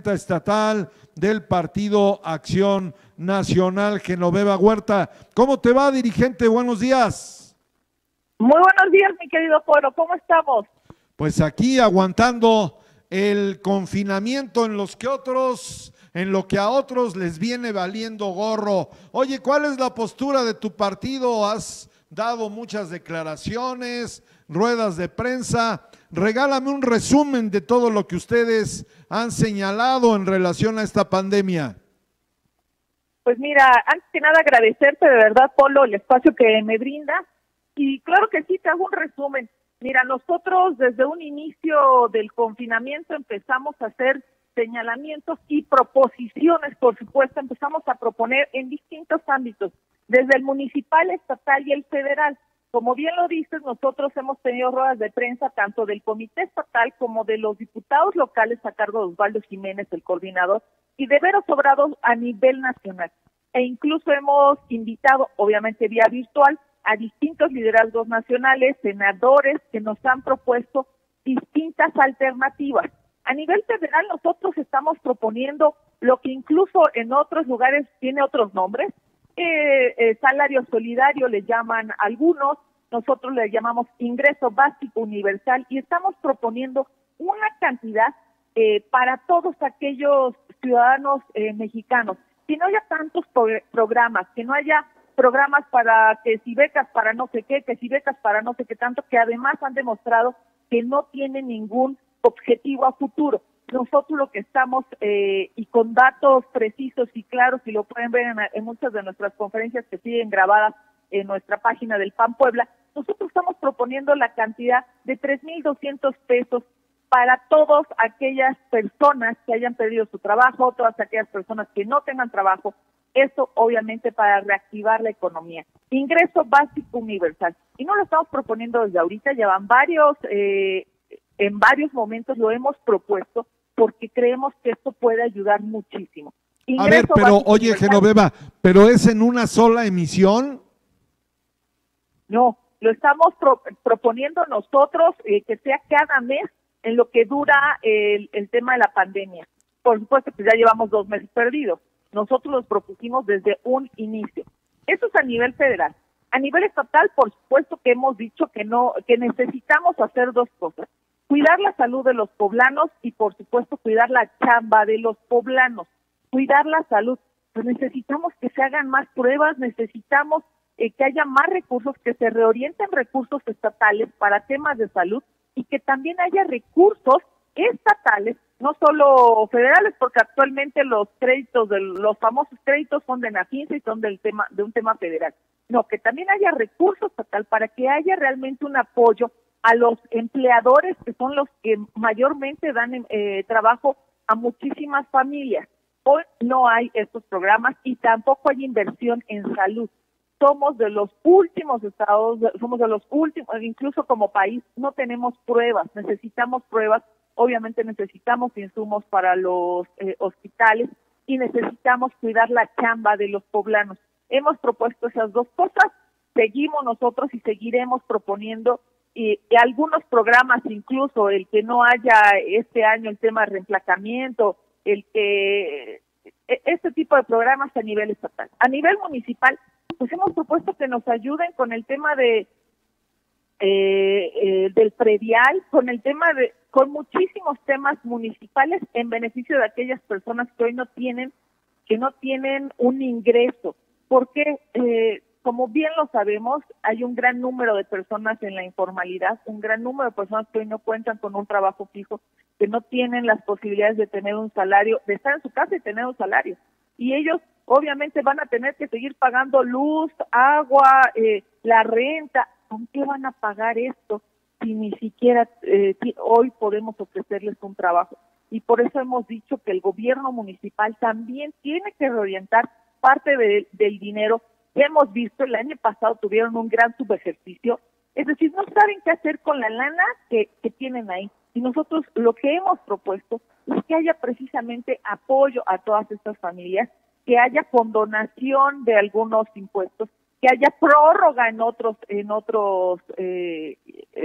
presidenta estatal del Partido Acción Nacional, Genoveva Huerta. ¿Cómo te va, dirigente? Buenos días. Muy buenos días, mi querido Polo. ¿Cómo estamos? Pues aquí aguantando el confinamiento en lo que a otros les viene valiendo gorro. Oye, ¿cuál es la postura de tu partido? Has dado muchas declaraciones, ruedas de prensa. Regálame un resumen de todo lo que ustedes han señalado en relación a esta pandemia. Pues mira, antes que nada agradecerte de verdad, Polo, el espacio que me brindas. Y claro que sí, te hago un resumen. Mira, nosotros desde un inicio del confinamiento empezamos a hacer señalamientos y proposiciones, por supuesto, empezamos a proponer en distintos ámbitos, desde el municipal, estatal y el federal. Como bien lo dices, nosotros hemos tenido ruedas de prensa tanto del comité estatal como de los diputados locales a cargo de Osvaldo Jiménez, el coordinador, y de Vero Sobrado a nivel nacional. E incluso hemos invitado, obviamente vía virtual, a distintos liderazgos nacionales, senadores que nos han propuesto distintas alternativas. A nivel federal nosotros estamos proponiendo lo que incluso en otros lugares tiene otros nombres, salario solidario le llaman algunos, nosotros le llamamos ingreso básico universal y estamos proponiendo una cantidad para todos aquellos ciudadanos mexicanos. Que no haya tantos programas, que no haya programas para que si becas para no sé qué, que si becas para no sé qué tanto, que además han demostrado que no tienen ningún objetivo a futuro. Nosotros lo que estamos, y con datos precisos y claros, y lo pueden ver en muchas de nuestras conferencias que siguen grabadas en nuestra página del PAN Puebla, nosotros estamos proponiendo la cantidad de 3,200 pesos para todas aquellas personas que hayan perdido su trabajo, todas aquellas personas que no tengan trabajo. Esto obviamente para reactivar la economía. Ingreso básico universal. Y no lo estamos proponiendo desde ahorita, llevan en varios momentos lo hemos propuesto porque creemos que esto puede ayudar muchísimo. A ver, pero oye, Genoveva, ¿pero es en una sola emisión? No, lo estamos proponiendo nosotros que sea cada mes en lo que dura el tema de la pandemia. Por supuesto que ya llevamos 2 meses perdidos. Nosotros los propusimos desde un inicio. Eso es a nivel federal. A nivel estatal, por supuesto que hemos dicho que necesitamos hacer 2 cosas. Cuidar la salud de los poblanos y, por supuesto, cuidar la chamba de los poblanos. Cuidar la salud. Pues necesitamos que se hagan más pruebas, necesitamos que haya más recursos, que se reorienten recursos estatales para temas de salud y que también haya recursos estatales, no solo federales, porque actualmente los créditos, los famosos créditos son de Nafinsa y son de un tema federal. No, que también haya recursos estatal para que haya realmente un apoyo a los empleadores que son los que mayormente dan trabajo a muchísimas familias. Hoy no hay estos programas y tampoco hay inversión en salud. Somos de los últimos estados, somos de los últimos, incluso como país, no tenemos pruebas, necesitamos pruebas, obviamente necesitamos insumos para los hospitales y necesitamos cuidar la chamba de los poblanos. Hemos propuesto esas 2 cosas, seguimos nosotros y seguiremos proponiendo y algunos programas, incluso el que no haya este año el tema de reemplazamiento, este tipo de programas a nivel estatal. A nivel municipal, pues hemos propuesto que nos ayuden con el tema del predial, con muchísimos temas municipales en beneficio de aquellas personas que hoy no tienen un ingreso, porque como bien lo sabemos, hay un gran número de personas en la informalidad, un gran número de personas que hoy no cuentan con un trabajo fijo, que no tienen las posibilidades de tener un salario, de estar en su casa y tener un salario. Y ellos obviamente van a tener que seguir pagando luz, agua, la renta. ¿Con qué van a pagar esto si ni siquiera hoy podemos ofrecerles un trabajo? Y por eso hemos dicho que el gobierno municipal también tiene que reorientar parte del dinero. Hemos visto, el año pasado tuvieron un gran subejercicio, es decir, no saben qué hacer con la lana que tienen ahí. Y nosotros lo que hemos propuesto es que haya precisamente apoyo a todas estas familias, que haya condonación de algunos impuestos, que haya prórroga en otros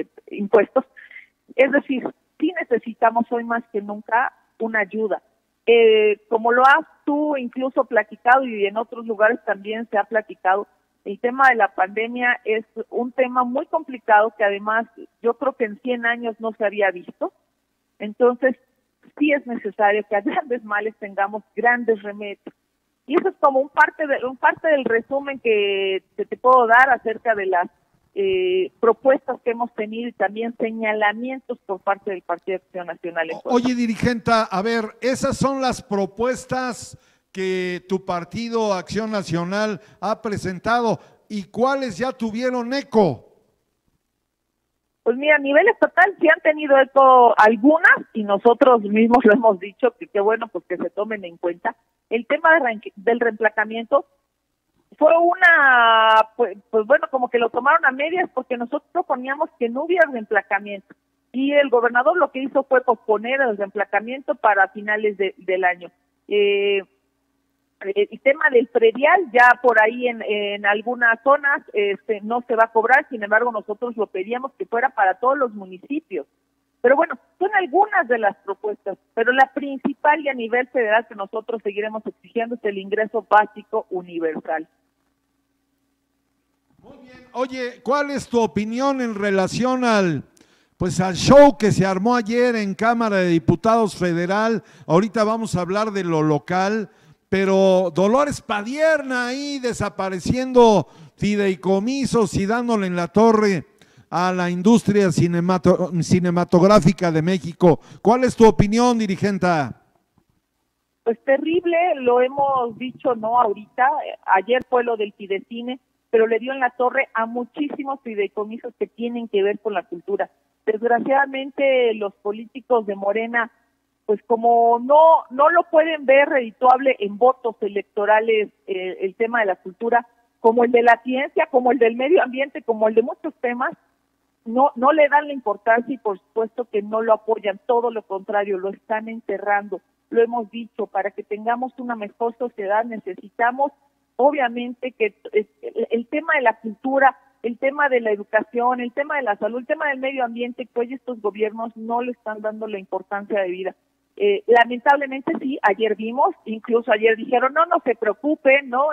impuestos. Es decir, sí necesitamos hoy más que nunca una ayuda. como lo has tú incluso platicado y en otros lugares también se ha platicado, el tema de la pandemia es un tema muy complicado que además yo creo que en 100 años no se había visto. Entonces, sí es necesario que a grandes males tengamos grandes remedios. Y eso es como un parte del resumen que te puedo dar acerca de las propuestas que hemos tenido y también señalamientos por parte del Partido de Acción Nacional. Oye, dirigenta, a ver, esas son las propuestas que tu partido Acción Nacional ha presentado, ¿y cuáles ya tuvieron eco? Pues mira, a nivel estatal sí han tenido eco algunas y nosotros mismos lo hemos dicho, que qué bueno pues que se tomen en cuenta. El tema del reemplacamiento fue pues bueno, como que lo tomaron a medias porque nosotros proponíamos que no hubiera reemplacamiento y el gobernador lo que hizo fue posponer el reemplacamiento para finales del año. El tema del predial ya por ahí en algunas zonas no se va a cobrar, sin embargo nosotros lo pedíamos que fuera para todos los municipios. Pero bueno, son algunas de las propuestas, pero la principal y a nivel federal que nosotros seguiremos exigiendo es el ingreso básico universal. Muy bien. Oye, ¿cuál es tu opinión en relación al show que se armó ayer en Cámara de Diputados Federal? Ahorita vamos a hablar de lo local, pero Dolores Padierna ahí desapareciendo fideicomisos y dándole en la torre a la industria cinematográfica de México. ¿Cuál es tu opinión, dirigenta? Pues terrible, lo hemos dicho no ahorita, ayer fue lo del Fidecine, pero le dio en la torre a muchísimos fideicomisos que tienen que ver con la cultura. Desgraciadamente los políticos de Morena, pues como no lo pueden ver redituable en votos electorales el tema de la cultura, como el de la ciencia, como el del medio ambiente, como el de muchos temas, no le dan la importancia y por supuesto que no lo apoyan, todo lo contrario, lo están enterrando. Lo hemos dicho, para que tengamos una mejor sociedad necesitamos obviamente que el tema de la cultura, el tema de la educación, el tema de la salud, el tema del medio ambiente, que hoy estos gobiernos no le están dando la importancia de vida. Lamentablemente sí, ayer vimos, incluso ayer dijeron, no se preocupen, no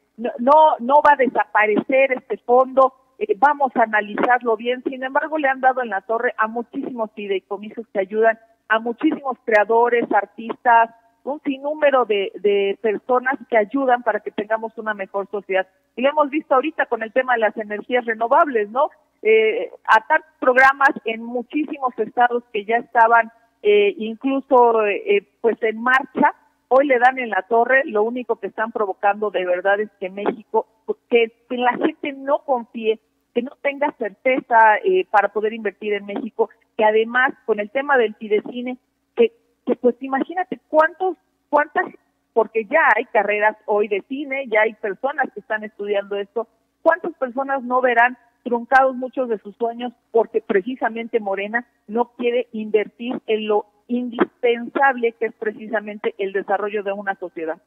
va a desaparecer este fondo, vamos a analizarlo bien. Sin embargo, le han dado en la torre a muchísimos fideicomisos que ayudan a muchísimos creadores, artistas, un sinnúmero de personas que ayudan para que tengamos una mejor sociedad. Y lo hemos visto ahorita con el tema de las energías renovables, ¿no? Atar programas en muchísimos estados que ya estaban incluso pues en marcha, hoy le dan en la torre. Lo único que están provocando de verdad es que México, que la gente no confíe, que no tenga certeza para poder invertir en México, que además con el tema del Fidecine, que pues imagínate cuántas, porque ya hay carreras hoy de cine, ya hay personas que están estudiando esto, cuántas personas no verán truncados muchos de sus sueños porque precisamente Morena no quiere invertir en lo indispensable que es precisamente el desarrollo de una sociedad.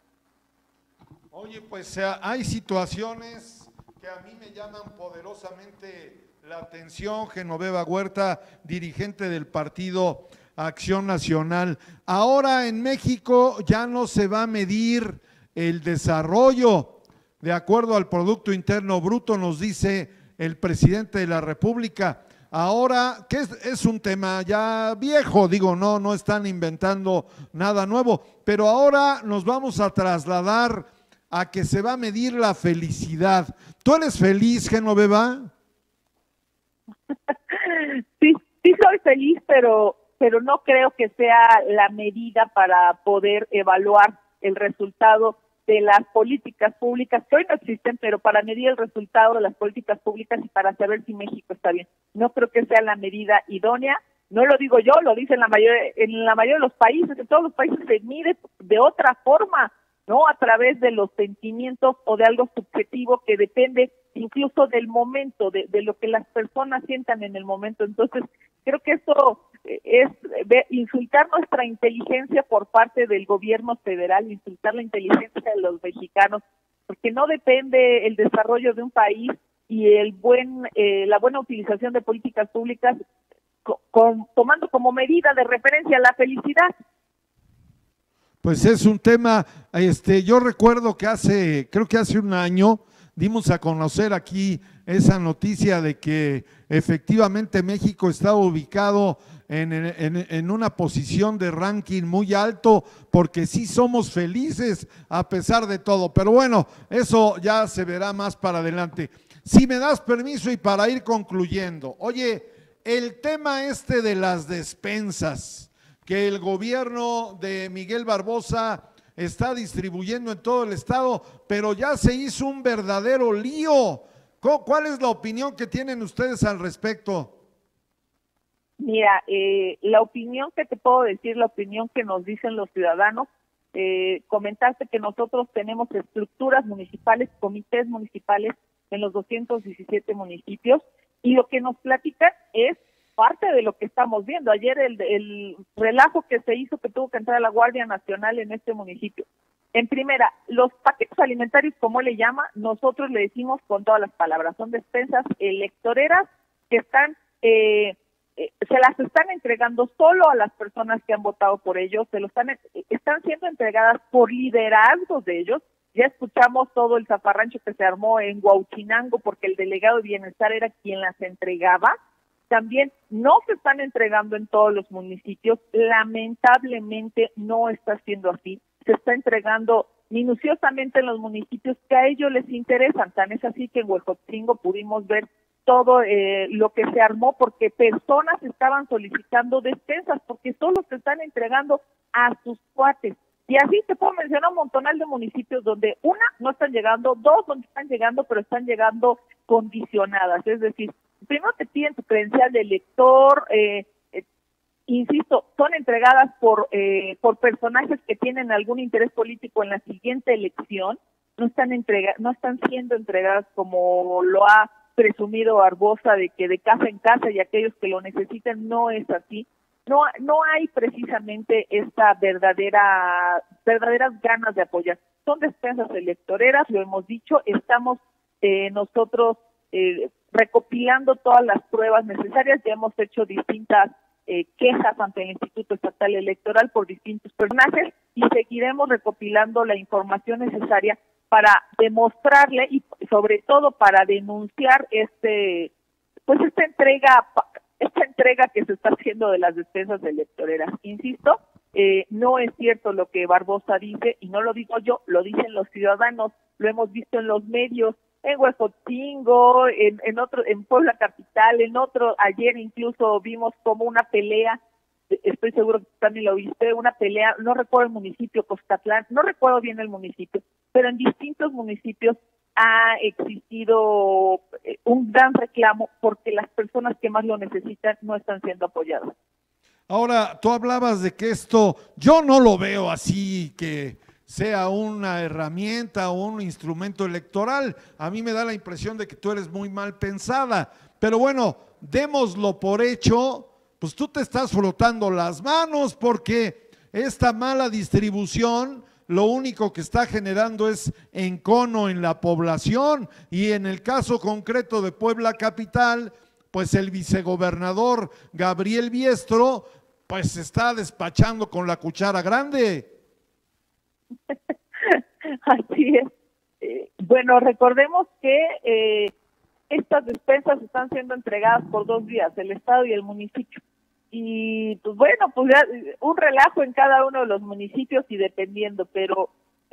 Oye, pues hay situaciones que a mí me llaman poderosamente la atención. Genoveva Huerta, dirigente del Partido Acción Nacional. Ahora en México ya no se va a medir el desarrollo de acuerdo al Producto Interno Bruto, nos dice el presidente de la República. Ahora, que es un tema ya viejo, digo, no están inventando nada nuevo, pero ahora nos vamos a trasladar a que se va a medir la felicidad. ¿Tú eres feliz, Genoveva? Sí soy feliz, pero no creo que sea la medida para poder evaluar el resultado de las políticas públicas, que hoy no existen, pero para medir el resultado de las políticas públicas y para saber si México está bien. No creo que sea la medida idónea, no lo digo yo, lo dicen en la mayoría de los países, en todos los países se mide de otra forma, ¿no? A través de los sentimientos o de algo subjetivo que depende incluso del momento, de lo que las personas sientan en el momento. Entonces, creo que esto es insultar nuestra inteligencia por parte del gobierno federal, insultar la inteligencia de los mexicanos, porque no depende el desarrollo de un país y la buena utilización de políticas públicas tomando como medida de referencia la felicidad. Pues es un tema, yo recuerdo que creo que hace un año dimos a conocer aquí esa noticia de que efectivamente México estaba ubicado en una posición de ranking muy alto, porque sí somos felices a pesar de todo. Pero bueno, eso ya se verá más para adelante. Si me das permiso y para ir concluyendo, oye, el tema de las despensas que el gobierno de Miguel Barbosa está distribuyendo en todo el estado, pero ya se hizo un verdadero lío. ¿Cuál es la opinión que tienen ustedes al respecto? Mira, la opinión que te puedo decir, la opinión que nos dicen los ciudadanos, comentaste que nosotros tenemos estructuras municipales, comités municipales en los 217 municipios, y lo que nos platican es parte de lo que estamos viendo. Ayer el relajo que se hizo, que tuvo que entrar la Guardia Nacional en este municipio. En primera, los paquetes alimentarios, como le llama, nosotros le decimos con todas las palabras, son despensas electoreras que están, se las están entregando solo a las personas que han votado por ellos, están siendo entregadas por liderazgos de ellos. Ya escuchamos todo el zafarrancho que se armó en Huauchinango porque el delegado de Bienestar era quien las entregaba. También no se están entregando en todos los municipios, lamentablemente no está siendo así, se está entregando minuciosamente en los municipios que a ellos les interesan. Tan es así que en Huejotzingo pudimos ver todo lo que se armó porque personas estaban solicitando despensas porque solo se están entregando a sus cuates. Y así te puedo mencionar un montonal de municipios donde una, no están llegando, dos, donde están llegando, pero están llegando condicionadas, es decir, primero te piden tu credencial de elector, insisto, son entregadas por personajes que tienen algún interés político en la siguiente elección, no están siendo entregadas como lo ha presumido Barbosa de que de casa en casa y aquellos que lo necesitan. No es así. No hay precisamente esta verdaderas ganas de apoyar. Son despensas electoreras, lo hemos dicho, estamos nosotros recopilando todas las pruebas necesarias, ya hemos hecho distintas quejas ante el Instituto Estatal Electoral por distintos personajes y seguiremos recopilando la información necesaria para demostrarle y sobre todo para denunciar esta entrega que se está haciendo de las despensas electoreras. Insisto, no es cierto lo que Barbosa dice, y no lo digo yo, lo dicen los ciudadanos, lo hemos visto en los medios, en Huejotzingo, en Puebla Capital, ayer incluso vimos como una pelea, estoy seguro que también lo viste, una pelea, no recuerdo el municipio, Coscatlán, no recuerdo bien el municipio, pero en distintos municipios ha existido un gran reclamo porque las personas que más lo necesitan no están siendo apoyadas. Ahora, tú hablabas de que yo no lo veo así, que sea una herramienta o un instrumento electoral. A mí me da la impresión de que tú eres muy mal pensada, pero bueno, démoslo por hecho, pues tú te estás frotando las manos porque esta mala distribución lo único que está generando es encono en la población, y en el caso concreto de Puebla Capital, pues el vicegobernador Gabriel Biestro pues se está despachando con la cuchara grande. Así es. Bueno, recordemos que estas despensas están siendo entregadas por 2 vías, el Estado y el municipio. Y pues bueno, pues ya un relajo en cada uno de los municipios y dependiendo, pero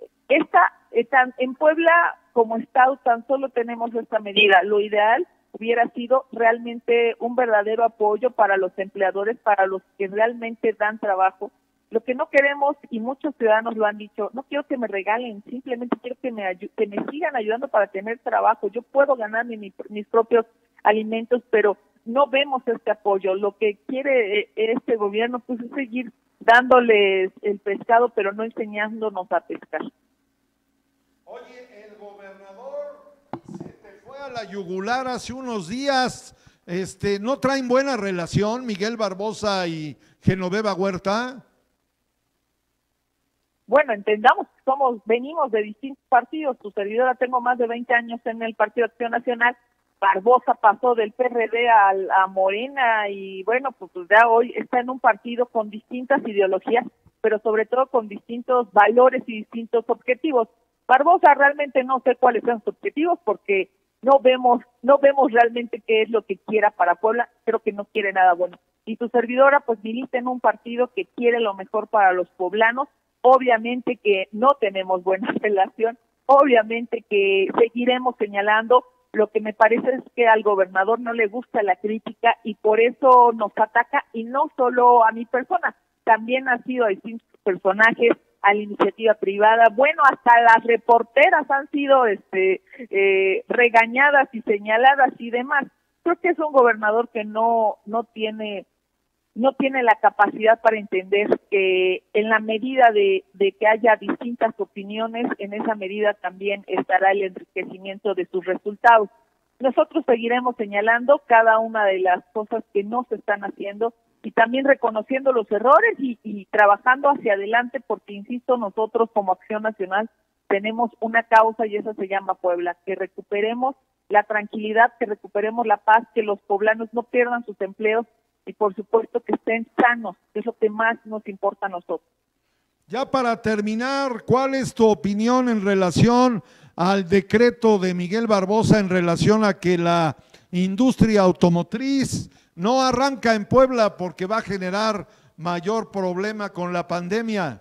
en Puebla como Estado tan solo tenemos esta medida. Lo ideal hubiera sido realmente un verdadero apoyo para los empleadores, para los que realmente dan trabajo. Lo que no queremos, y muchos ciudadanos lo han dicho, no quiero que me regalen, simplemente quiero que me sigan ayudando para tener trabajo. Yo puedo ganarme mis propios alimentos, pero no vemos este apoyo. Lo que quiere este gobierno pues es seguir dándoles el pescado, pero no enseñándonos a pescar. Oye, el gobernador se te fue a la yugular hace unos días. ¿No traen buena relación Miguel Barbosa y Genoveva Huerta? Bueno, entendamos que venimos de distintos partidos. Tu servidora, tengo más de 20 años en el Partido Acción Nacional. Barbosa pasó del PRD a Morena y bueno, pues ya hoy está en un partido con distintas ideologías, pero sobre todo con distintos valores y distintos objetivos. Barbosa realmente no sé cuáles son sus objetivos porque no vemos realmente qué es lo que quiera para Puebla, creo que no quiere nada bueno. Y su servidora pues milita en un partido que quiere lo mejor para los poblanos, obviamente que no tenemos buena relación, obviamente que seguiremos señalando. Lo que me parece es que al gobernador no le gusta la crítica y por eso nos ataca, y no solo a mi persona, también ha sido a distintos personajes, a la iniciativa privada, bueno, hasta las reporteras han sido regañadas y señaladas y demás. Creo que es un gobernador que no tiene la capacidad para entender que en la medida de que haya distintas opiniones, en esa medida también estará el enriquecimiento de sus resultados. Nosotros seguiremos señalando cada una de las cosas que no se están haciendo y también reconociendo los errores y trabajando hacia adelante, porque, insisto, nosotros como Acción Nacional tenemos una causa y esa se llama Puebla, que recuperemos la tranquilidad, que recuperemos la paz, que los poblanos no pierdan sus empleos y por supuesto que estén sanos, que es lo que más nos importa a nosotros. Ya para terminar, ¿cuál es tu opinión en relación al decreto de Miguel Barbosa en relación a que la industria automotriz no arranca en Puebla porque va a generar mayor problema con la pandemia?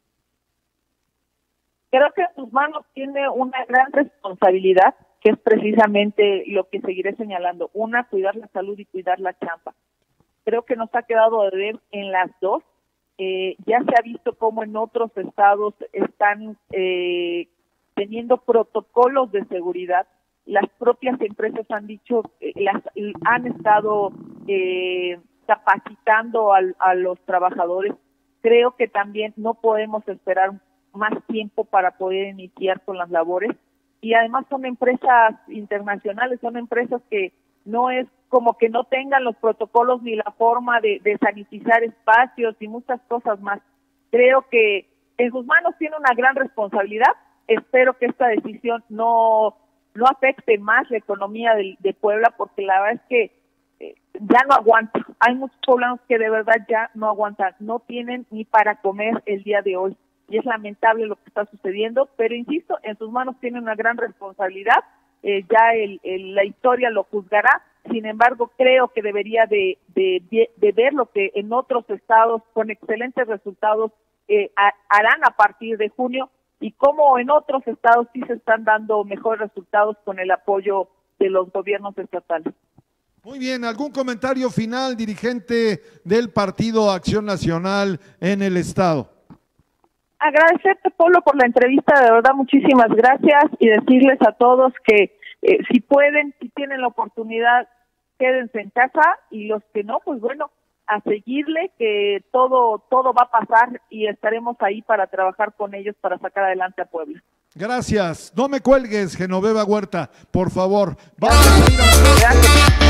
Creo que en sus manos tiene una gran responsabilidad, que es precisamente lo que seguiré señalando. Una, cuidar la salud y cuidar la chamba. Creo que nos ha quedado de ver en las dos. Ya se ha visto cómo en otros estados están teniendo protocolos de seguridad. Las propias empresas han dicho, han estado capacitando a los trabajadores. Creo que también no podemos esperar más tiempo para poder iniciar con las labores. Y además son empresas internacionales, son empresas que no es como que no tengan los protocolos ni la forma de sanitizar espacios y muchas cosas más. Creo que en sus manos tiene una gran responsabilidad. Espero que esta decisión no afecte más la economía de Puebla, porque la verdad es que ya no aguanta. Hay muchos poblanos que de verdad ya no aguantan, no tienen ni para comer el día de hoy. Y es lamentable lo que está sucediendo, pero insisto, en sus manos tiene una gran responsabilidad. Ya la historia lo juzgará. Sin embargo, creo que debería de ver lo que en otros estados con excelentes resultados harán a partir de junio, y cómo en otros estados sí se están dando mejores resultados con el apoyo de los gobiernos estatales. Muy bien, ¿algún comentario final, dirigente del Partido Acción Nacional en el estado? Agradecerte, Polo, por la entrevista, de verdad, muchísimas gracias, y decirles a todos que si pueden, si tienen la oportunidad, quédense en casa, y los que no, pues bueno, a seguirle, que todo va a pasar y estaremos ahí para trabajar con ellos para sacar adelante a Puebla. Gracias. No me cuelgues, Genoveva Huerta, por favor. Vamos a ir a... Gracias.